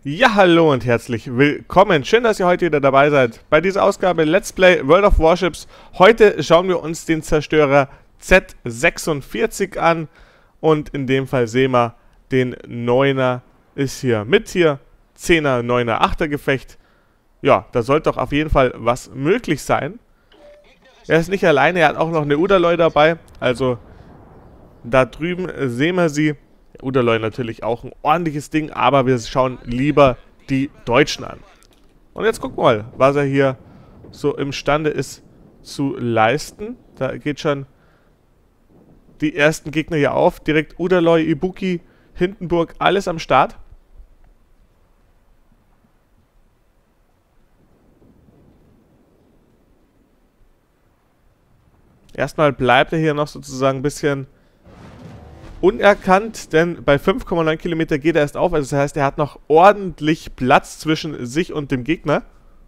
Ja, hallo und herzlich willkommen. Schön, dass ihr heute wieder dabei seid bei dieser Ausgabe Let's Play World of Warships. Heute schauen wir uns den Zerstörer Z46 an und in dem Fall sehen wir, den 9er ist hier mit hier, 10er, 9er, 8er Gefecht. Ja, da sollte doch auf jeden Fall was möglich sein. Er ist nicht alleine, er hat auch noch eine Udaloy dabei, also da drüben sehen wir sie. Udaloy natürlich auch ein ordentliches Ding, aber wir schauen lieber die Deutschen an. Und jetzt gucken wir mal, was er hier so imstande ist zu leisten. Da geht schon die ersten Gegner hier auf. Direkt Udaloy, Ibuki, Hindenburg, alles am Start. Erstmal bleibt er hier noch sozusagen ein bisschen unerkannt, denn bei 5,9 Kilometer geht er erst auf. Also das heißt, er hat noch ordentlich Platz zwischen sich und dem Gegner.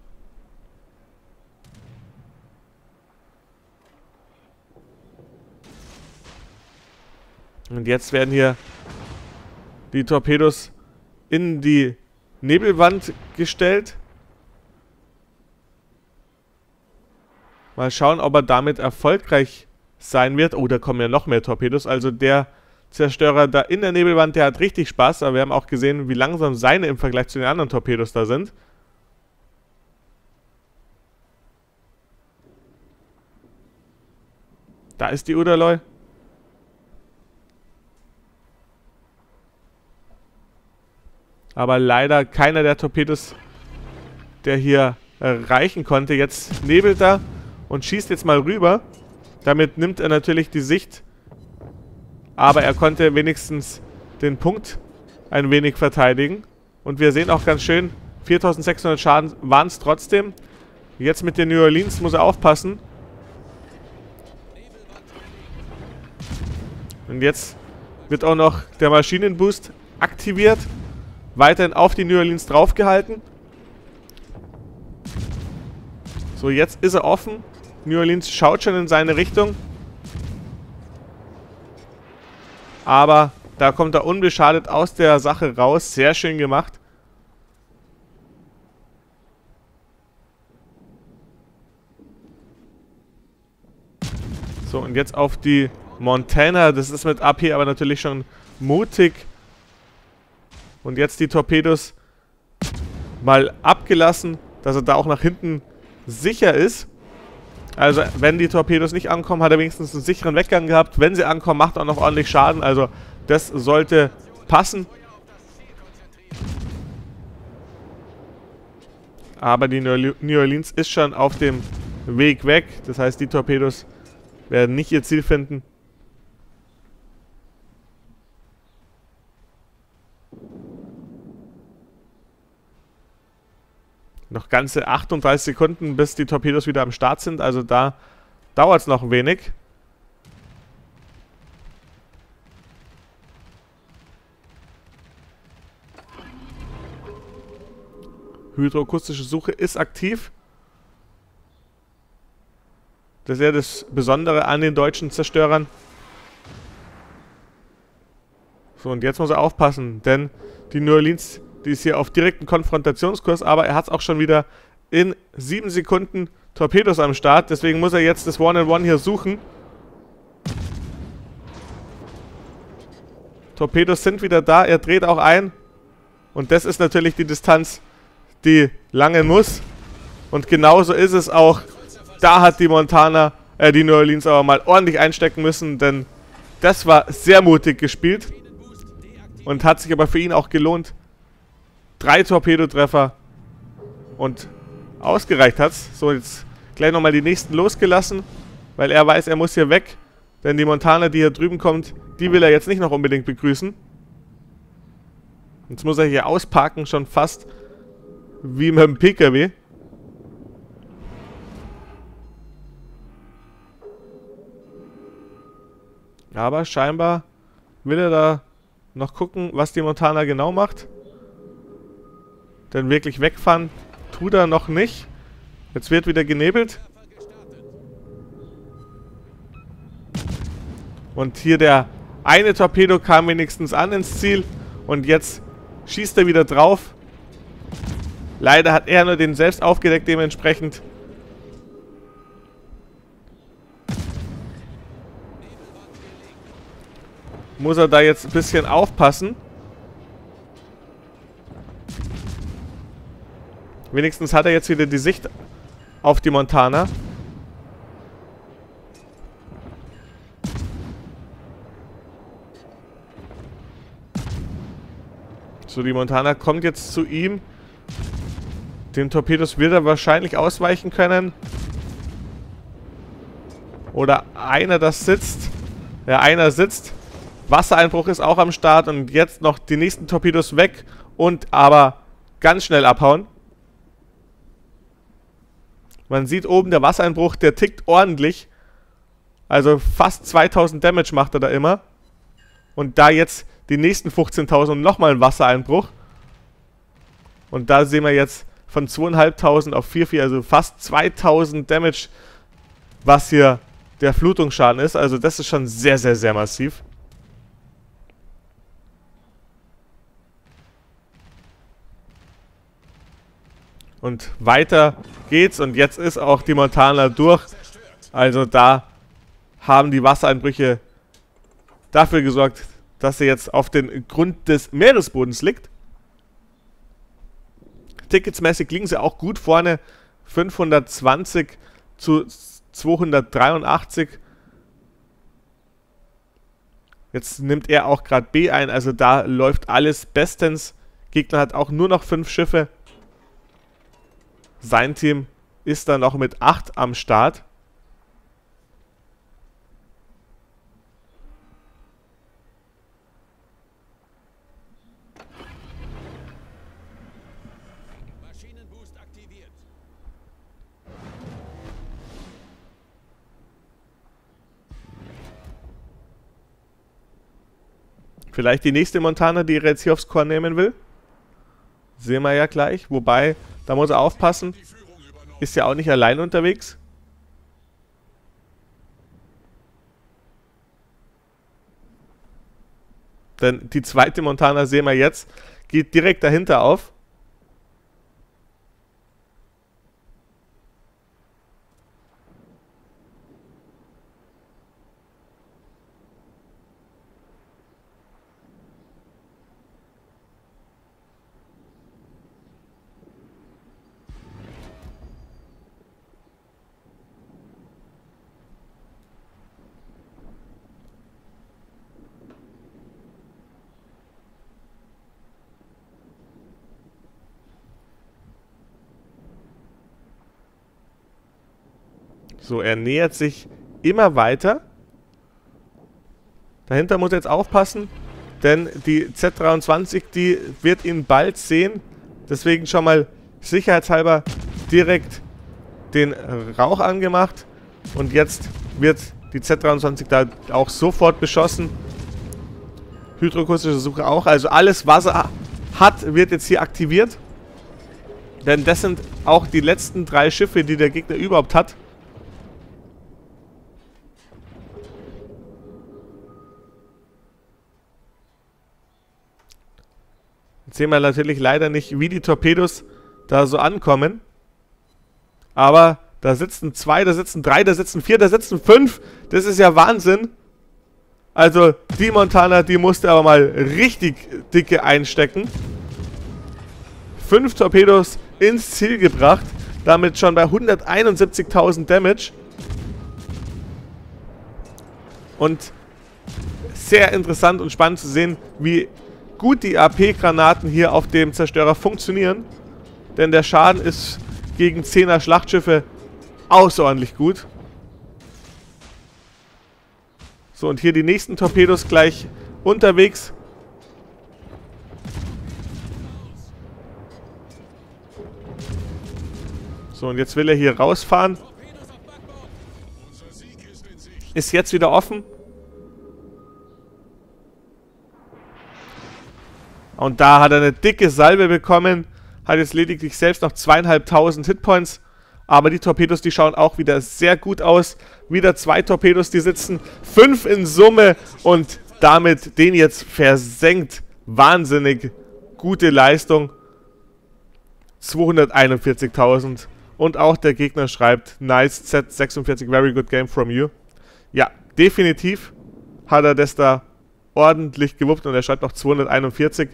Und jetzt werden hier die Torpedos in die Nebelwand gestellt. Mal schauen, ob er damit erfolgreich sein wird. Oh, da kommen ja noch mehr Torpedos. Also der Zerstörer da in der Nebelwand, der hat richtig Spaß, aber wir haben auch gesehen, wie langsam seine im Vergleich zu den anderen Torpedos da sind. Da ist die Udaloy. Aber leider keiner der Torpedos, der hier erreichen konnte. Jetzt nebelt er und schießt jetzt mal rüber. Damit nimmt er natürlich die Sicht. Aber er konnte wenigstens den Punkt ein wenig verteidigen. Und wir sehen auch ganz schön, 4600 Schaden waren es trotzdem. Jetzt mit den New Orleans muss er aufpassen. Und jetzt wird auch noch der Maschinenboost aktiviert. Weiterhin auf die New Orleans draufgehalten. So, jetzt ist er offen. New Orleans schaut schon in seine Richtung. Aber da kommt er unbeschadet aus der Sache raus. Sehr schön gemacht. So, und jetzt auf die Montana. Das ist mit AP aber natürlich schon mutig. Und jetzt die Torpedos mal abgelassen, dass er da auch nach hinten sicher ist. Also, wenn die Torpedos nicht ankommen, hat er wenigstens einen sicheren Weggang gehabt. Wenn sie ankommen, macht er auch noch ordentlich Schaden. Also, das sollte passen. Aber die New Orleans ist schon auf dem Weg weg. Das heißt, die Torpedos werden nicht ihr Ziel finden. Noch ganze 38 Sekunden, bis die Torpedos wieder am Start sind. Also da dauert es noch ein wenig. Hydroakustische Suche ist aktiv. Das ist ja das Besondere an den deutschen Zerstörern. So, und jetzt muss er aufpassen, denn die New Orleans, die ist hier auf direkten Konfrontationskurs, aber er hat es auch schon wieder in 7 Sekunden Torpedos am Start. Deswegen muss er jetzt das One-on-One hier suchen. Torpedos sind wieder da, er dreht auch ein. Und das ist natürlich die Distanz, die lange muss. Und genauso ist es auch. Da hat die die New Orleans aber mal ordentlich einstecken müssen, denn das war sehr mutig gespielt. Und hat sich aber für ihn auch gelohnt. 3 Torpedotreffer und ausgereicht hat's. So, jetzt gleich nochmal die nächsten losgelassen, weil er weiß, er muss hier weg. Denn die Montana, die hier drüben kommt, die will er jetzt nicht noch unbedingt begrüßen. Jetzt muss er hier ausparken, schon fast wie mit dem PKW. Aber scheinbar will er da noch gucken, was die Montana genau macht. Denn wirklich wegfahren tut er noch nicht. Jetzt wird wieder genebelt. Und hier der eine Torpedo kam wenigstens an ins Ziel. Und jetzt schießt er wieder drauf. Leider hat er nur den selbst aufgedeckt, dementsprechend. Muss er da jetzt ein bisschen aufpassen. Wenigstens hat er jetzt wieder die Sicht auf die Montana. So, die Montana kommt jetzt zu ihm. Den Torpedos wird er wahrscheinlich ausweichen können. Oder einer das sitzt. Ja, einer sitzt. Wassereinbruch ist auch am Start und jetzt noch die nächsten Torpedos weg und aber ganz schnell abhauen. Man sieht oben, der Wassereinbruch, der tickt ordentlich. Also fast 2000 Damage macht er da immer. Und da jetzt die nächsten 15.000 und nochmal ein Wassereinbruch. Und da sehen wir jetzt von 2.500 auf 4.4, also fast 2000 Damage, was hier der Flutungsschaden ist. Also das ist schon sehr, sehr, sehr massiv. Und weiter geht's und jetzt ist auch die Montana durch. Also da haben die Wassereinbrüche dafür gesorgt, dass sie jetzt auf den Grund des Meeresbodens liegt. Ticketsmäßig liegen sie auch gut vorne. 520 zu 283. Jetzt nimmt er auch gerade B ein, also da läuft alles bestens. Gegner hat auch nur noch 5 Schiffe. Sein Team ist dann noch mit 8 am Start. Maschinenboost aktiviert. Vielleicht die nächste Montana, die er jetzt hier aufs Korn nehmen will. Sehen wir ja gleich. Wobei, da muss er aufpassen. Ist ja auch nicht allein unterwegs. Denn die zweite Montana, sehen wir jetzt, geht direkt dahinter auf. So, er nähert sich immer weiter. Dahinter muss er jetzt aufpassen, denn die Z23, die wird ihn bald sehen. Deswegen schon mal sicherheitshalber direkt den Rauch angemacht. Und jetzt wird die Z23 da auch sofort beschossen. Hydroakustische Suche auch. Also alles, was er hat, wird jetzt hier aktiviert. Denn das sind auch die letzten 3 Schiffe, die der Gegner überhaupt hat. Jetzt sehen wir natürlich leider nicht, wie die Torpedos da so ankommen. Aber da sitzen 2, da sitzen 3, da sitzen 4, da sitzen 5. Das ist ja Wahnsinn. Also die Montana, die musste aber mal richtig dicke einstecken. 5 Torpedos ins Ziel gebracht. Damit schon bei 171.000 Damage. Und sehr interessant und spannend zu sehen, wie gut die AP-Granaten hier auf dem Zerstörer funktionieren. Denn der Schaden ist gegen 10er Schlachtschiffe außerordentlich gut. So, und hier die nächsten Torpedos gleich unterwegs. So, und jetzt will er hier rausfahren. Ist jetzt wieder offen. Und da hat er eine dicke Salve bekommen. Hat jetzt lediglich selbst noch 2.500 Hitpoints. Aber die Torpedos, die schauen auch wieder sehr gut aus. Wieder 2 Torpedos, die sitzen. 5 in Summe. Und damit den jetzt versenkt. Wahnsinnig gute Leistung. 241.000. Und auch der Gegner schreibt, nice Z46, very good game from you. Ja, definitiv hat er das da ordentlich gewuppt und er schreibt noch 241.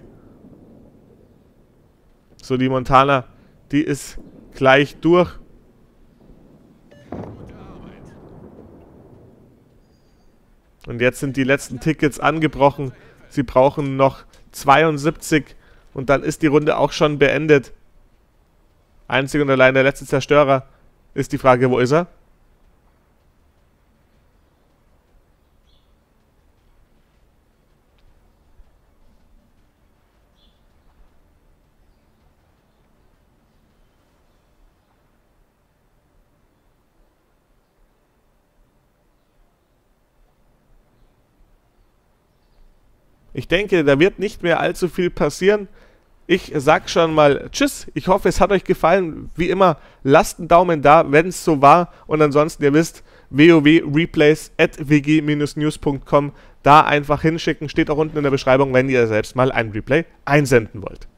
So, die Montana, die ist gleich durch. Und jetzt sind die letzten Tickets angebrochen. Sie brauchen noch 72 und dann ist die Runde auch schon beendet. Einzig und allein der letzte Zerstörer ist die Frage, wo ist er? Ich denke, da wird nicht mehr allzu viel passieren. Ich sag schon mal Tschüss. Ich hoffe, es hat euch gefallen. Wie immer, lasst einen Daumen da, wenn es so war. Und ansonsten, ihr wisst, wowreplays@wg-news.com. Da einfach hinschicken. Steht auch unten in der Beschreibung, wenn ihr selbst mal ein Replay einsenden wollt.